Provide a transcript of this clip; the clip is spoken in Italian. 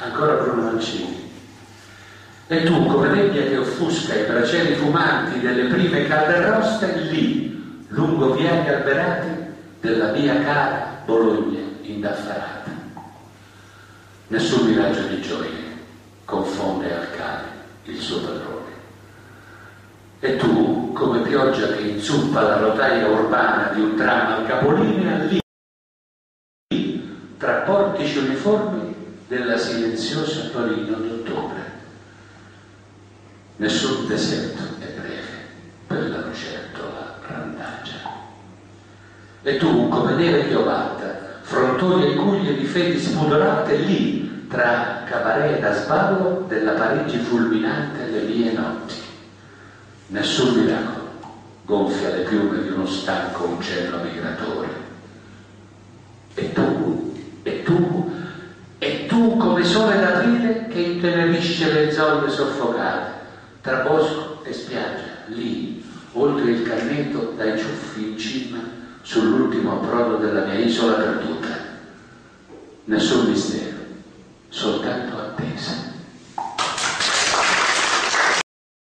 ancora Bruno Mancini. E tu, come nebbia che offusca i bracieri fumanti delle prime calde roste, lì, lungo viali alberati della mia cara Bologna indaffarata. Nessun miraggio di gioia confonde al cane il suo padrone. E tu, come pioggia che inzuppa la rotaia urbana di un tram al capolinea, lì, tra portici uniformi della silenziosa Torino d'ottobre. Nessun deserto è breve per la lucertola randaggia. E tu, come neve piovata, frontoie e guglie di fedi spudorate, lì, tra cabaret da sballo della Parigi fulminante le mie notti. Nessun miracolo gonfia le piume di uno stanco uccello migratore. E tu come sole d'aprile che intenerisce le zolle soffocate, tra bosco e spiaggia, lì, oltre il canneto dai ciuffi in cima, sull'ultimo approdo della mia isola perduta. Nessun mistero